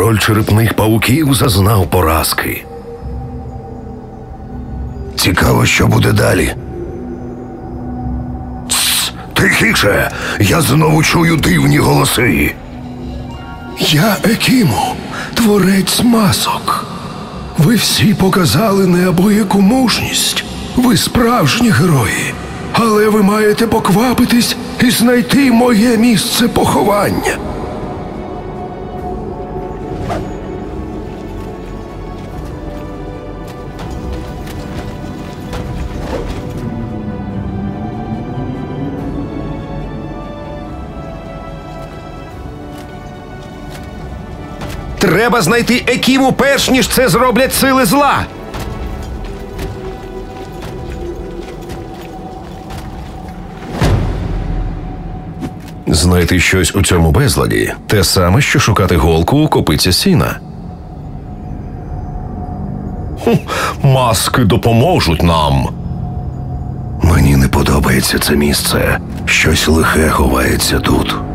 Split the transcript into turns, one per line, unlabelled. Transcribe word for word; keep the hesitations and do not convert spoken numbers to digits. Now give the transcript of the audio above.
Король черепних павуків зазнав поразки. Цікаво, що буде далі. Тсс, тихіше! Я знову чую дивні голоси. Я Екіму, творець масок. Ви всі показали неабияку мужність. Ви справжні герої. Але ви маєте поквапитись і знайти моє місце поховання.
Треба знайти Екіму, перш ніж це зроблять сили зла.
Знайти щось у цьому безладі – те саме, що шукати голку у копиці сіна.
Хм, маски допоможуть нам.
Мені не подобається це місце. Щось лихе ховається тут.